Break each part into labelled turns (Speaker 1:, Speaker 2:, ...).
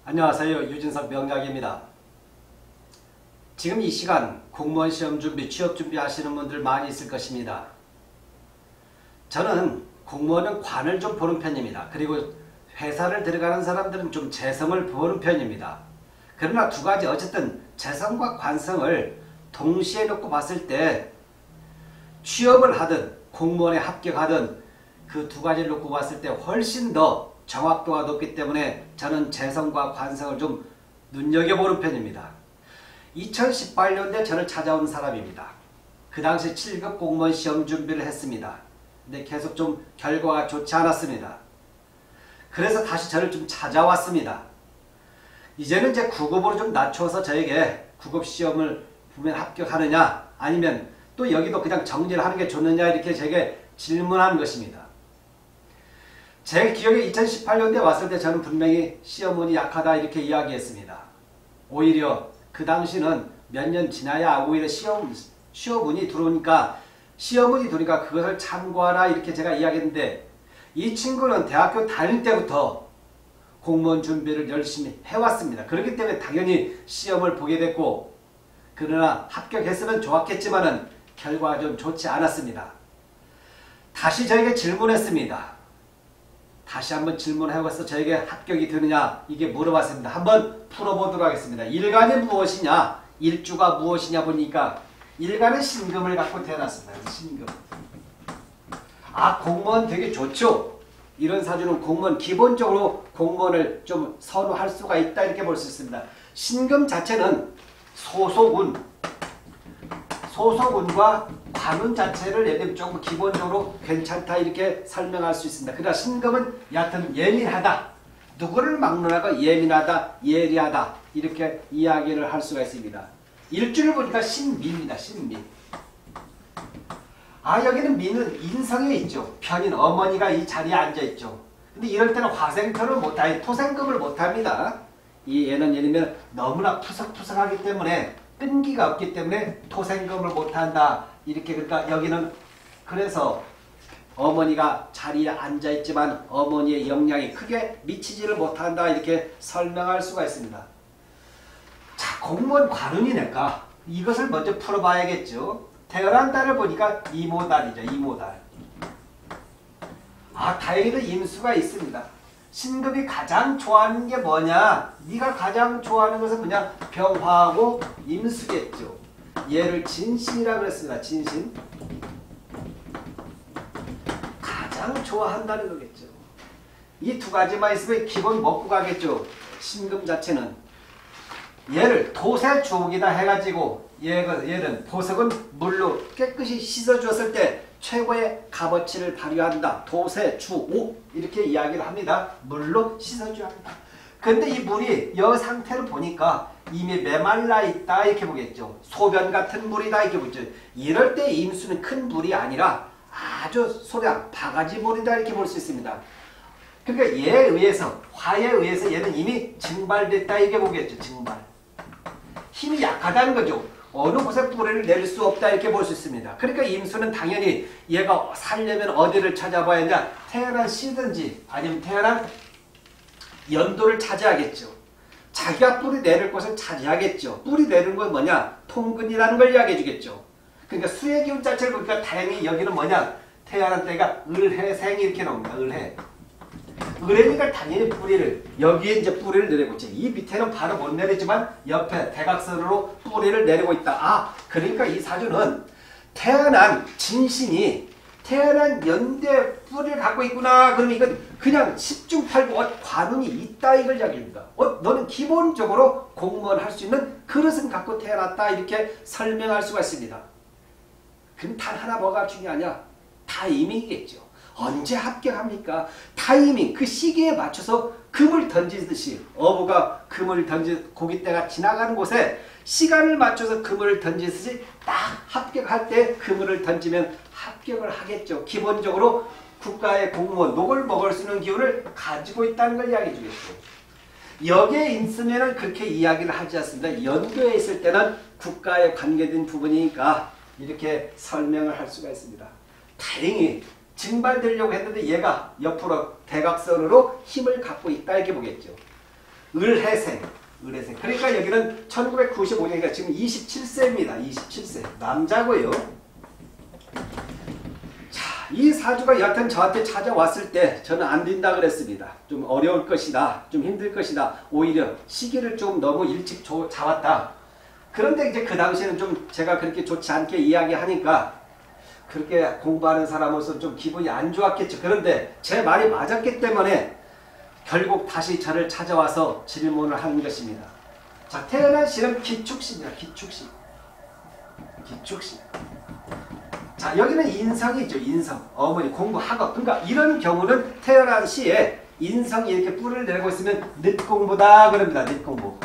Speaker 1: 안녕하세요. 유진석 명작입니다. 지금 이 시간 공무원 시험 준비, 취업 준비 하시는 분들 많이 있을 것입니다. 저는 공무원은 관을 좀 보는 편입니다. 그리고 회사를 들어가는 사람들은 좀 재성을 보는 편입니다. 그러나 두 가지 어쨌든 재성과 관성을 동시에 놓고 봤을 때 취업을 하든 공무원에 합격하든 그 두 가지를 놓고 봤을 때 훨씬 더 정확도가 높기 때문에 저는 재성과 관성을 좀 눈여겨보는 편입니다. 2018년도에 저를 찾아온 사람입니다. 그 당시 7급 공무원 시험 준비를 했습니다. 근데 계속 좀 결과가 좋지 않았습니다. 그래서 다시 저를 좀 찾아왔습니다. 이제는 이제 9급으로 좀 낮춰서 저에게 9급 시험을 보면 합격하느냐 아니면 또 여기도 그냥 정지를 하는 게 좋느냐 이렇게 제게 질문한 것입니다. 제 기억에 2018년도에 왔을 때 저는 분명히 시험운이 약하다 이렇게 이야기했습니다. 오히려 그 당시는 몇 년 지나야 오히려 시험운이 들어오니까 그것을 참고하라 이렇게 제가 이야기했는데 이 친구는 대학교 다닐 때부터 공무원 준비를 열심히 해왔습니다. 그렇기 때문에 당연히 시험을 보게 됐고 그러나 합격했으면 좋았겠지만은 결과가 좀 좋지 않았습니다. 다시 저에게 질문했습니다. 다시 한번 질문해봐서 저에게 합격이 되느냐 이게 물어봤습니다. 한번 풀어보도록 하겠습니다. 일간이 무엇이냐 일주가 무엇이냐 보니까 일간은 신금을 갖고 태어났습니다. 신금. 아 공무원 되게 좋죠. 이런 사주는 공무원 기본적으로 공무원을 좀 선호할 수가 있다 이렇게 볼 수 있습니다. 신금 자체는 소속운과 관운 자체를 예를 들면 조금 기본적으로 괜찮다 이렇게 설명할 수 있습니다. 그러나 신금은 여하튼 예민하다. 누구를 막론하고 예민하다, 예리하다 이렇게 이야기를 할 수가 있습니다. 일주를 보니까 신미입니다. 신미. 아 여기는 미는 인성에 있죠. 편인 어머니가 이 자리에 앉아있죠. 근데 이럴 때는 화생토를 못하니 토생금을 못합니다. 이 얘는 예를 들면 너무나 푸석푸석하기 때문에 끈기가 없기 때문에 토생금을 못한다. 이렇게 그러니까 여기는 그래서 어머니가 자리에 앉아있지만 어머니의 영향이 크게 미치지를 못한다. 이렇게 설명할 수가 있습니다. 자 공무원 관운이 낼까? 이것을 먼저 풀어봐야겠죠. 태어난 달을 보니까 이모달이죠. 이모달. 아 다행히도 임수가 있습니다. 신금이 가장 좋아하는 게 뭐냐? 네가 가장 좋아하는 것은 그냥 병화하고 임수겠죠. 얘를 진신이라고 했습니다. 진신. 가장 좋아한다는 거겠죠. 이 두 가지만 있으면 기본 먹고 가겠죠. 신금 자체는. 얘를 토세 주옥이다 해가지고 얘는 보석은 물로 깨끗이 씻어주었을 때 최고의 값어치를 발휘한다. 도세, 주옥 이렇게 이야기를 합니다. 물로 씻어줘야 한다. 근데 이 물이 이 상태로 보니까 이미 메말라 있다 이렇게 보겠죠. 소변 같은 물이다 이렇게 보죠. 이럴 때 임수는 큰 물이 아니라 아주 소량 바가지 물이다 이렇게 볼 수 있습니다. 그러니까 얘에 의해서 화에 의해서 얘는 이미 증발됐다 이렇게 보겠죠. 증발. 힘이 약하다는 거죠. 어느 곳에 뿌리를 낼 수 없다 이렇게 볼 수 있습니다. 그러니까 임수는 당연히 얘가 살려면 어디를 찾아봐야 하냐. 태어난 시든지 아니면 태어난 연도를 찾아야겠죠. 자기가 뿌리 내릴 곳을 차지하겠죠. 뿌리 내리는 건 뭐냐. 통근이라는 걸 이야기해 주겠죠. 그러니까 수의 기운 자체를 보니까 다행히 여기는 뭐냐. 태어난 때가 을해생 이렇게 나옵니다. 을해. 을해니까 당연히 뿌리를 여기에 이제 뿌리를 내리고 있지. 이 밑에는 바로 못 내리지만 옆에 대각선으로 뿌리를 내리고 있다. 아 그러니까 이 사주는 태어난 진신이 태어난 연대 뿌리를 갖고 있구나. 그러면 이건 그냥 10중 8구 관운이 있다 이걸 이야기합니다. 너는 기본적으로 공무원 할 수 있는 그릇은 갖고 태어났다 이렇게 설명할 수가 있습니다. 그럼 단 하나 뭐가 중요하냐? 타이밍이겠죠. 언제 합격합니까? 타이밍, 그 시기에 맞춰서 금을 던지듯이 어부가 금을 고깃대가 지나가는 곳에 시간을 맞춰서 그물을 던지듯이 딱 합격할 때 그물을 던지면 합격을 하겠죠. 기본적으로 국가의 공무원, 녹을 먹을 수 있는 기운을 가지고 있다는 걸 이야기해 주겠죠. 여기에 있으면 그렇게 이야기를 하지 않습니다. 연교에 있을 때는 국가에 관계된 부분이니까 이렇게 설명을 할 수가 있습니다. 다행히 증발되려고 했는데 얘가 옆으로 대각선으로 힘을 갖고 있다 이렇게 보겠죠. 을해생. 을해생. 그러니까 여기는 1995년이니까 지금 27세입니다. 27세. 남자고요. 자, 이 사주가 여하튼 저한테 찾아왔을 때 저는 안 된다 그랬습니다. 좀 어려울 것이다. 좀 힘들 것이다. 오히려 시기를 좀 너무 일찍 잡았다. 그런데 이제 그 당시에는 좀 제가 그렇게 좋지 않게 이야기하니까 그렇게 공부하는 사람으로서 좀 기분이 안 좋았겠죠. 그런데 제 말이 맞았기 때문에 결국 다시 저를 찾아와서 질문을 하는 것입니다. 자, 태어난 시는 기축시입니다. 기축시. 기축시. 자, 여기는 인성이죠. 인성. 어머니, 공부, 학업. 그러니까 이런 경우는 태어난 시에 인성이 이렇게 뿔을 내고 있으면 늦공부다 그럽니다. 늦공부.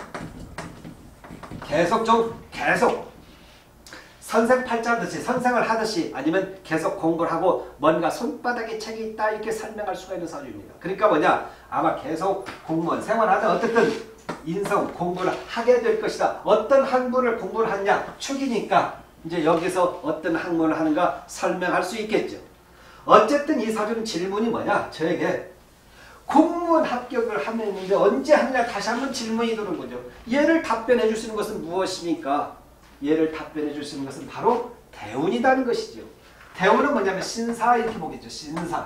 Speaker 1: 계속 선생팔자하듯이 선생을 하듯이 아니면 계속 공부를 하고 뭔가 손바닥에 책이 있다 이렇게 설명할 수가 있는 사주입니다. 그러니까 뭐냐? 아마 계속 공무원 생활하다 어쨌든 인성 공부를 하게 될 것이다. 어떤 학문을 공부를 하냐? 축이니까 이제 여기서 어떤 학문을 하는가 설명할 수 있겠죠. 어쨌든 이 사주는 질문이 뭐냐? 저에게 공무원 합격을 하면 이제 언제 하느냐 다시 한번 질문이 드는 거죠. 얘를 답변해 줄 수 있는 것은 무엇입니까? 얘를 답변해 줄 수 있는 것은 바로 대운이라는 것이죠. 대운은 뭐냐면 신사 이렇게 보겠죠. 신사.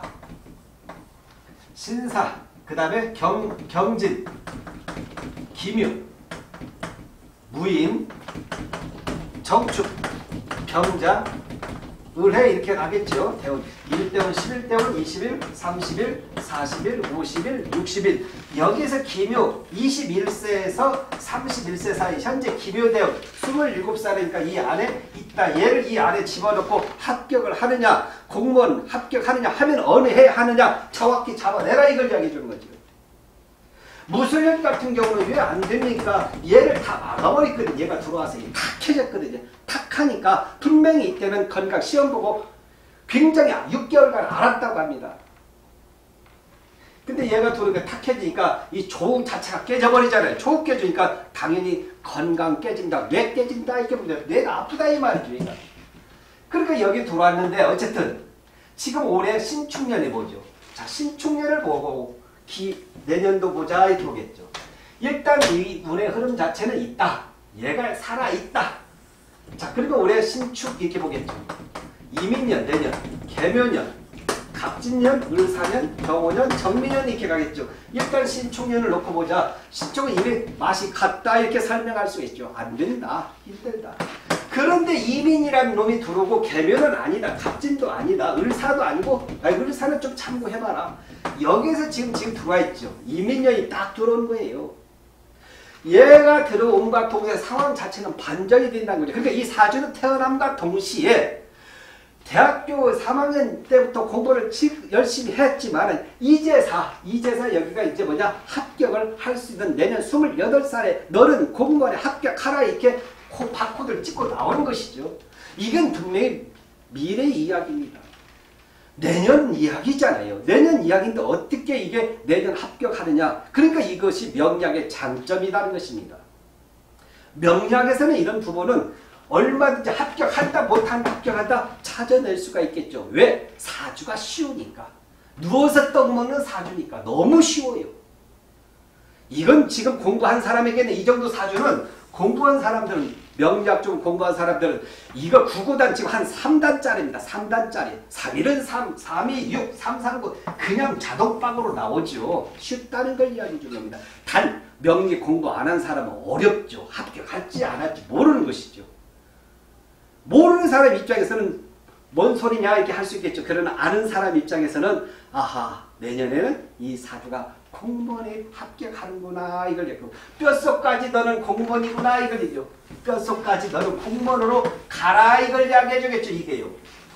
Speaker 1: 신사. 그 다음에 경진. 기묘. 무인. 정축. 병자. 을해 이렇게 가겠죠. 대운. 1대운, 11대운, 20일, 30일, 40일, 50일, 60일. 여기서 기묘 21세에서 31세 사이 현재 기묘대운 27살이니까 이 안에 있다. 얘를 이 안에 집어넣고 합격을 하느냐 공무원 합격하느냐 하면 어느 해 하느냐 정확히 잡아내라 이걸 이야기해 주는 거죠. 무술년 같은 경우는 왜 안 됩니까? 얘를 다 막아버렸거든요. 얘가 들어와서 탁해졌거든요. 탁하니까 분명히 이때는 건강 시험 보고 굉장히 6개월간 알았다고 합니다. 근데 얘가 들어오니까 탁해지니까 이 조 자체가 깨져버리잖아요. 조 깨지니까 당연히 건강 깨진다. 뇌 깨진다. 이렇게 보면 뇌가 아프다 이 말이죠. 그러니까 여기 들어왔는데 어쨌든 지금 올해 신축년이 뭐죠? 자, 신축년을 보고 내년도 보자 이렇게 보겠죠. 일단 이 운의 흐름 자체는 있다. 얘가 살아있다. 자, 그리고 올해 신축 이렇게 보겠죠. 이민년, 내년, 개묘년, 갑진년, 을사년, 병오년, 정미년 이렇게 가겠죠. 일단 신축년을 놓고 보자. 신축은 이미 맛이 같다 이렇게 설명할 수 있죠. 안 된다. 힘들다. 그런데 이민이라는 놈이 들어오고 개묘는 아니다. 갑진도 아니다. 을사도 아니고 을사는 좀 참고해봐라. 여기서 지금 들어와 있죠. 이민년이 딱 들어온 거예요. 얘가 들어옴과 동시에 상황 자체는 반전이 된다는 거죠. 그러니까 이 사주는 태어남과 동시에 대학교 3학년 때부터 공부를 열심히 했지만 이제사 여기가 이제 뭐냐 합격을 할 수 있는 내년 28살에 너는 공무원에 합격하라 이렇게 바코드를 찍고 나오는 것이죠. 이건 분명히 미래 이야기입니다. 내년 이야기잖아요. 내년 이야기인데 어떻게 이게 내년 합격하느냐. 그러니까 이것이 명리학의 장점이라는 것입니다. 명리학에서는 이런 부분은 얼마든지 합격한다 못한다 합격한다 찾아낼 수가 있겠죠. 왜? 사주가 쉬우니까. 누워서 떡 먹는 사주니까 너무 쉬워요. 이건 지금 공부한 사람에게는 이 정도 사주는 공부한 사람들은 명리학 좀 공부한 사람들은 이거 구구단 지금 한 3단짜리입니다. 3단짜리. 3일은 3, 3이 6, 3, 3, 9 그냥 자동방으로 나오죠. 쉽다는 걸 이야기해 주는 겁니다. 단 명리 공부 안 한 사람은 어렵죠. 합격할지 안 할지 모르는 것이죠. 모르는 사람 입장에서는 뭔 소리냐 이렇게 할 수 있겠죠. 그러나 아는 사람 입장에서는 아하 내년에는 이 사주가 공무원에 합격하는구나 이걸 얘기하고 뼛속까지 너는 공무원이구나 이걸 얘기죠. 뼛속까지 너는 공무원으로 가라 이걸 이야기해 주겠죠. 이게요.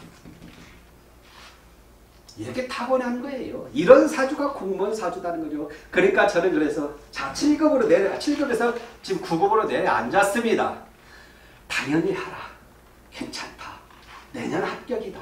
Speaker 1: 이렇게 타고난 거예요. 이런 사주가 공무원 사주다는 거죠. 그러니까 저는 그래서 자 7급에서 지금 9급으로 내려앉았습니다. 당연히 하라. 괜찮다. 내년 합격이다.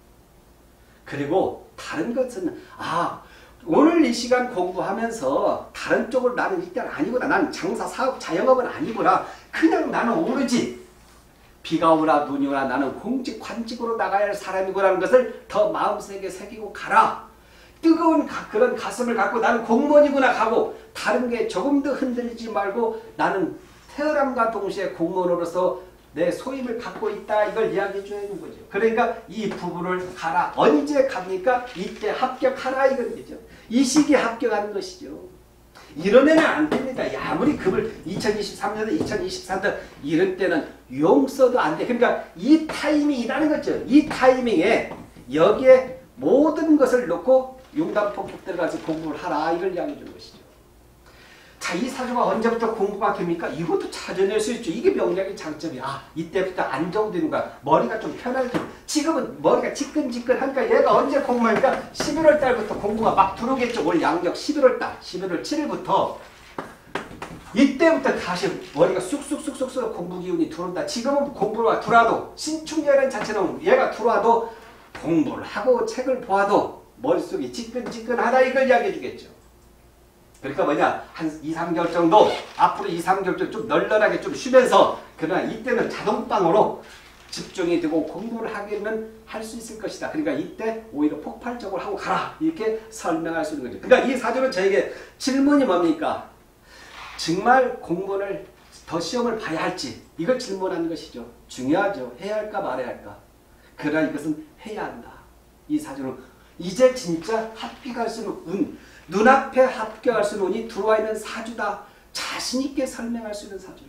Speaker 1: 그리고 다른 것은 오늘 이 시간 공부하면서 다른 쪽으로 나는 일단 아니구나. 나는 장사, 사업, 자영업은 아니구나. 그냥 나는 오로지 비가 오나 눈이 오나 나는 공직, 관직으로 나가야 할 사람이구나라는 것을 더 마음속에 새기고 가라. 뜨거운 그런 가슴을 갖고 나는 공무원이구나 하고 다른 게 조금도 흔들리지 말고 나는 태어남과 동시에 공무원으로서 내 소임을 갖고 있다. 이걸 이야기해 줘야 하는 거죠. 그러니까 이 부분을 가라. 언제 갑니까? 이때 합격하라 이건 거죠. 이 시기에 합격하는 것이죠. 이러면 안 됩니다. 아무리 급을 2023년도 2024년도 이런 때는 용 써도 안 돼. 그러니까 이 타이밍이라는 거죠. 이 타이밍에 여기에 모든 것을 놓고 융단폭격 들어가서 공부를 하라. 이걸 이야기해 준 것이죠. 자, 이 사주가 언제부터 공부가 됩니까? 이것도 찾아낼 수 있죠. 이게 명리학의 장점이야. 아, 이때부터 안정되는 거야. 머리가 좀 편하게. 지금은 머리가 지끈지끈하니까 얘가 언제 공부하니까 11월 달부터 공부가 막 들어오겠죠. 올 양력 11월 달, 11월 7일부터 이때부터 다시 머리가 쑥쑥쑥쑥 공부 기운이 들어온다. 지금은 공부가 들어와도 신축년은 자체는 얘가 들어와도 공부를 하고 책을 보아도 머릿속이 지끈지끈하다 이걸 이야기해 주겠죠. 그러니까 뭐냐 한 2, 3개월 정도 앞으로 2, 3개월 정도 좀 널널하게 좀 쉬면서 그러나 이때는 자동방으로 집중이 되고 공부를 하기는 할 수 있을 것이다. 그러니까 이때 오히려 폭발적으로 하고 가라 이렇게 설명할 수 있는 거죠. 그러니까 이 사주는 저에게 질문이 뭡니까? 정말 공부를 더 시험을 봐야 할지 이걸 질문하는 것이죠. 중요하죠. 해야 할까 말아야 할까. 그러나 이것은 해야 한다. 이 사주는 이제 진짜 합격할 수 있는 운 눈앞에 합격할 수 있는 운이 들어와 있는 사주다. 자신 있게 설명할 수 있는 사주예요.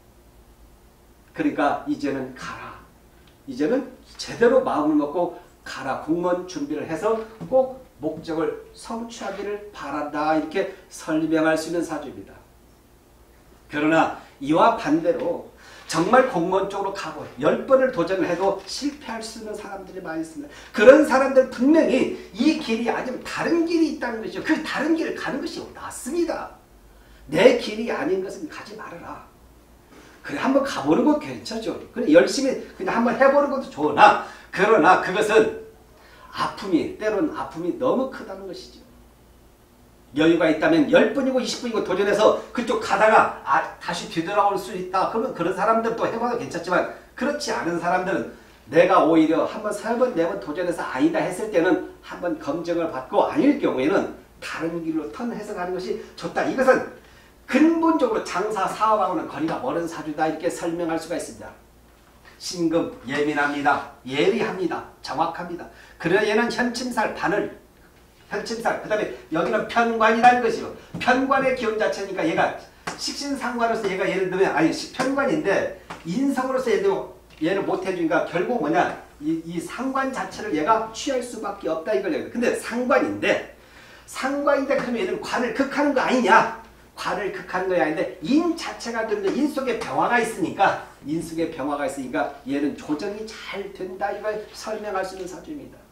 Speaker 1: 그러니까 이제는 가라. 이제는 제대로 마음을 먹고 가라. 공무원 준비를 해서 꼭 목적을 성취하기를 바란다. 이렇게 설명할 수 있는 사주입니다. 그러나 이와 반대로 정말 공무원 쪽으로 가고 10번을 도전을 해도 실패할 수 있는 사람들이 많이 있습니다. 그런 사람들 분명히 이 길이 아니면 다른 길이 있다는 것이죠. 그 다른 길을 가는 것이 낫습니다. 내 길이 아닌 것은 가지 말아라. 그래 한번 가보는 건 괜찮죠. 그래 열심히 그냥 한번 해보는 것도 좋으나 그러나 그것은 때로는 아픔이 너무 크다는 것이죠. 여유가 있다면 10분이고 20분이고 도전해서 그쪽 가다가 다시 뒤돌아올 수 있다. 그러면 그런 사람들도 해봐도 괜찮지만 그렇지 않은 사람들은 내가 오히려 한번 3번, 4번 도전해서 아니다 했을 때는 한번 검증을 받고 아닐 경우에는 다른 길로 턴해서 가는 것이 좋다. 이것은 근본적으로 장사, 사업하고는 거리가 먼 사주다. 이렇게 설명할 수가 있습니다. 신금 예민합니다. 예리합니다. 정확합니다. 그러나 얘는 현침살 그 다음에 여기는 편관이라는 것이요. 편관의 기운 자체니까 얘가 식신상관으로서 얘가 예를 들면 편관인데 인성으로서 얘를 못해주니까 결국 뭐냐 이 상관 자체를 얘가 취할 수밖에 없다 이걸 얘기해요. 근데 상관인데 그러면 얘는 관을 극하는 거 아니냐. 관을 극하는 거 아닌데 인 자체가 되는데 인 속에 병화가 있으니까 얘는 조정이 잘 된다 이걸 설명할 수 있는 사주입니다.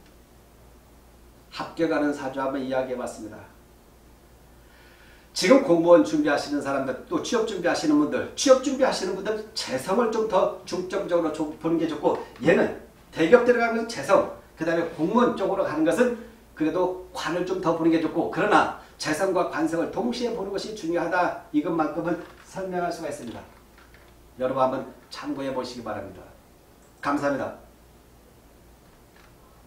Speaker 1: 합격하는 사주 한번 이야기해봤습니다. 지금 공무원 준비하시는 사람들 또 취업 준비하시는 분들 재성을 좀 더 중점적으로 보는 게 좋고 얘는 대기업 들어가면 재성 그 다음에 공무원 쪽으로 가는 것은 그래도 관을 좀 더 보는 게 좋고 그러나 재성과 관성을 동시에 보는 것이 중요하다. 이것만큼은 설명할 수가 있습니다. 여러분 한번 참고해 보시기 바랍니다. 감사합니다.